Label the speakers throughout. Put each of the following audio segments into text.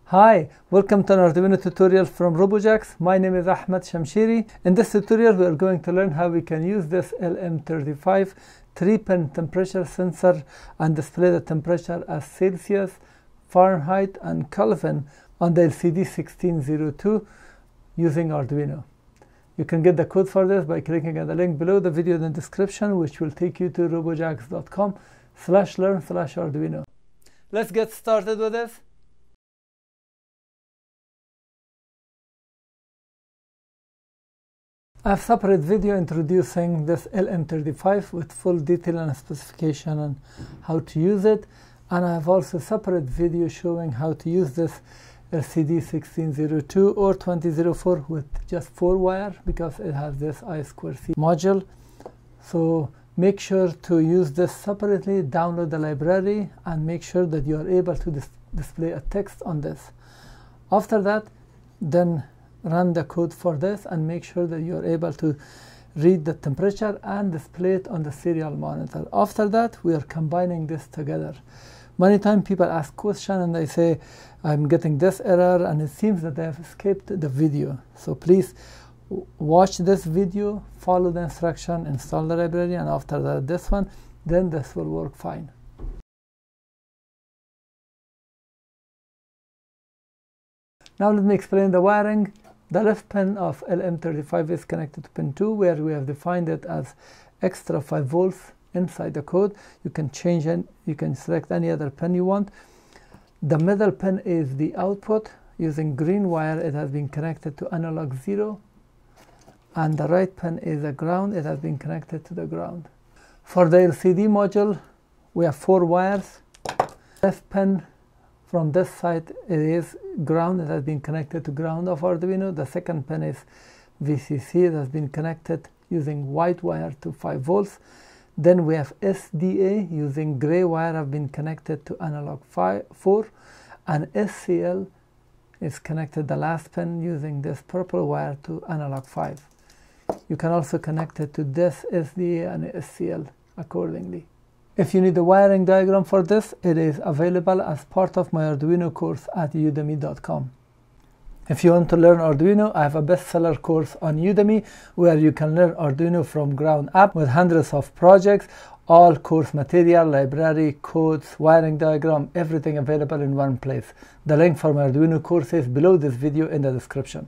Speaker 1: Hi, welcome to an Arduino tutorial from Robojax. My name is Ahmad Shamshiri. In this tutorial we are going to learn how we can use this LM35 3-pin temperature sensor and display the temperature as Celsius, Fahrenheit and Kelvin on the LCD1602 using Arduino. You can get the code for this by clicking on the link below the video in the description, which will take you to robojax.com/learn/Arduino. Let's get started with this. I have a separate video introducing this LM35 with full detail and specification on how to use it, and I have also a separate video showing how to use this LCD1602 or 2004 with just 4 wire because it has this I2C module. So make sure to use this separately, download the library and make sure that you are able to display a text on this. After that, then run the code for this and make sure that you are able to read the temperature and display it on the serial monitor. After that, we are combining this together. Many times people ask questions and they say, I'm getting this error, and it seems that they have escaped the video. So please watch this video, follow the instruction, install the library, and after that this one, then this will work fine. Now let me explain the wiring. The left pin of LM35 is connected to pin 2, where we have defined it as extra 5 volts inside the code. You can change it, you can select any other pin you want. The middle pin is the output. Using green wire, it has been connected to analog 0. And the right pin is the ground, it has been connected to the ground. For the LCD module, we have 4 wires. Left pin from this side, it is ground, it has been connected to ground of Arduino. The second pin is VCC, it has been connected using white wire to 5 volts. Then we have SDA using gray wire have been connected to analog 4, and SCL is connected the last pin using this purple wire to analog 5. You can also connect it to this SDA and SCL accordingly. If you need a wiring diagram for this, it is available as part of my Arduino course at udemy.com. If you want to learn Arduino, I have a bestseller course on Udemy where you can learn Arduino from ground up with hundreds of projects, all course material, library, codes, wiring diagram, everything available in one place. The link for my Arduino course is below this video in the description.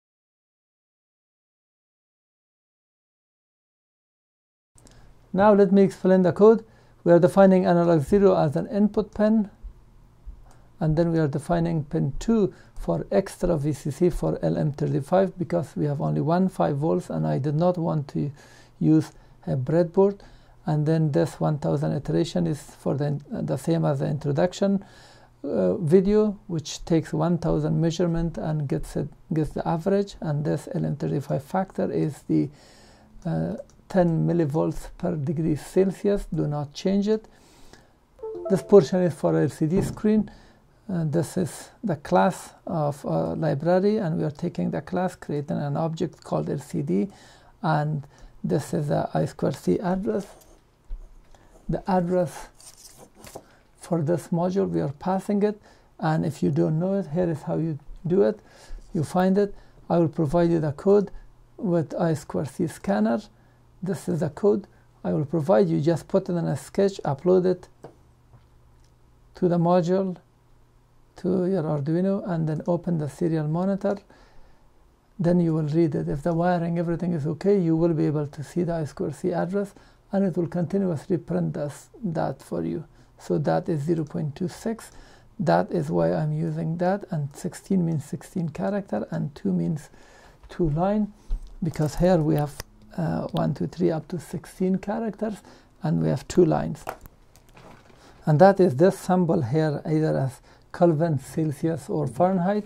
Speaker 1: Now let me explain the code. We are defining analog 0 as an input pin, and then we are defining pin 2 for extra VCC for LM35 because we have only 5 volts and I did not want to use a breadboard. And then this 1000 iteration is for the same as the introduction video, which takes 1000 measurement and gets the average, and this LM35 factor is the 10 millivolts per degree Celsius. Do not change it. This portion is for LCD screen. This is the class of library, and we are taking the class, creating an object called LCD, and this is the I2C address. The address for this module, we are passing it, and if you don't know it, here is how you do it. You find it. I will provide you the code with I2C scanner. This is the code I will provide you. Just put it in a sketch, upload it to the module, to your Arduino, and then open the serial monitor. Then you will read it. If the wiring, everything is okay, you will be able to see the I2C address, and it will continuously print that for you. So that is 0.26. That is why I'm using that, and 16 means 16 character, and 2 means 2 line, because here we have 1, 2, 3 up to 16 characters, and we have 2 lines. And that is this symbol here, either as Kelvin, Celsius or Fahrenheit.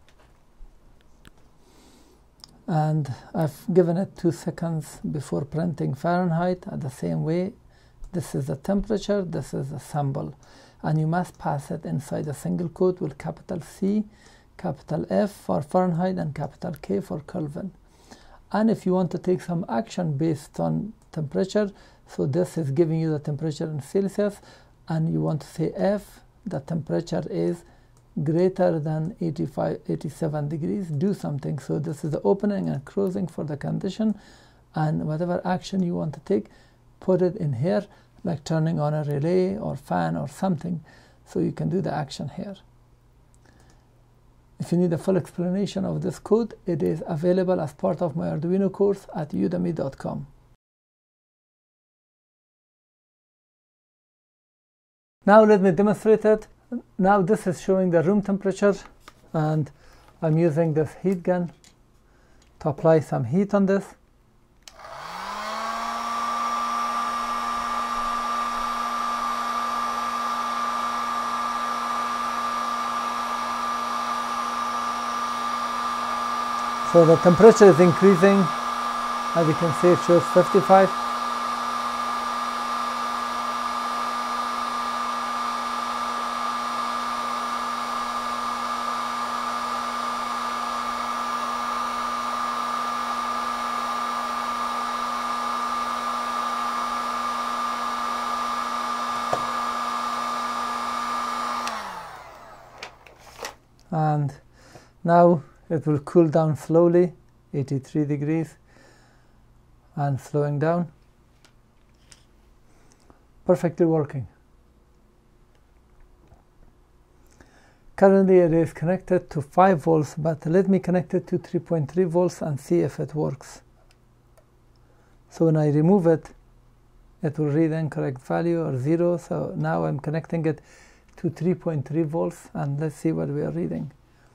Speaker 1: And I've given it 2 seconds before printing Fahrenheit. At the same way, this is the temperature, this is the symbol, and you must pass it inside a single quote with capital C, capital F for Fahrenheit, and capital K for Kelvin. And if you want to take some action based on temperature, so this is giving you the temperature in Celsius, and you want to say F, the temperature is greater than 87 degrees, do something. So this is the opening and closing for the condition, and whatever action you want to take, put it in here, like turning on a relay or fan or something, so you can do the action here. If you need a full explanation of this code, it is available as part of my Arduino course at udemy.com. Now let me demonstrate it. Now this is showing the room temperature, and I'm using this heat gun to apply some heat on this. So the temperature is increasing. As you can see, it shows 55. And now it will cool down slowly, 83 degrees, and slowing down. Perfectly working. Currently it is connected to 5 volts, but let me connect it to 3.3 volts and see if it works. So when I remove it, it will read incorrect value or 0. So now I'm connecting it to 3.3 volts, and let's see what we are reading.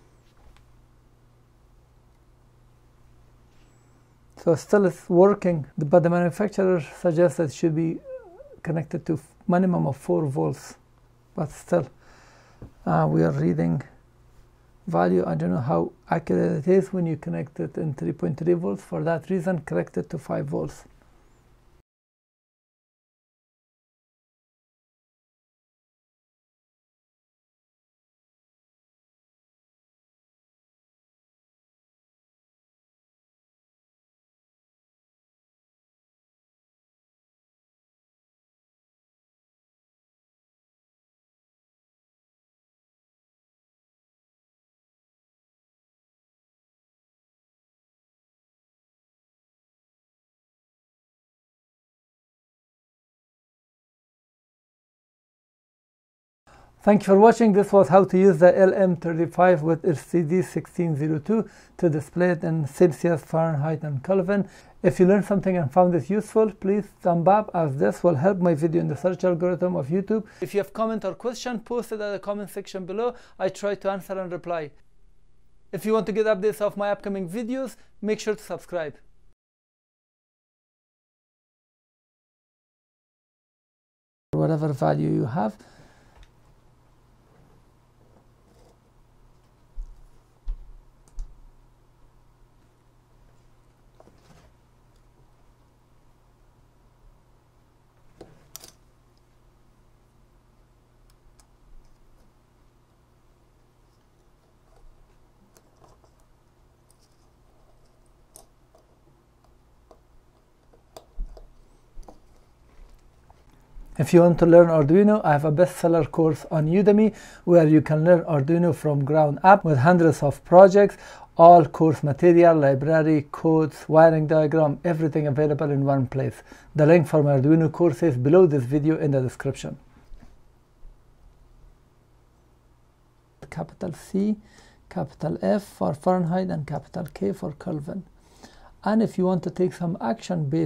Speaker 1: So still it's working, but the manufacturer suggests that it should be connected to minimum of 4 volts. But still, we are reading value. I don't know how accurate it is when you connect it in 3.3 volts. For that reason, correct it to 5 volts. Thank you for watching. This was how to use the LM35 with LCD1602 to display it in Celsius, Fahrenheit, and Kelvin. If you learned something and found this useful, please thumb up, as this will help my video in the search algorithm of YouTube. If you have comment or question, post it at the comment section below. I try to answer and reply. If you want to get updates of my upcoming videos, make sure to subscribe. Whatever value you have. If you want to learn Arduino, I have a bestseller course on Udemy where you can learn Arduino from ground up with hundreds of projects, all course material, library, codes, wiring diagram, everything available in one place. The link for my Arduino course is below this video in the description. Capital C, capital F for Fahrenheit, and capital K for Kelvin. And if you want to take some action based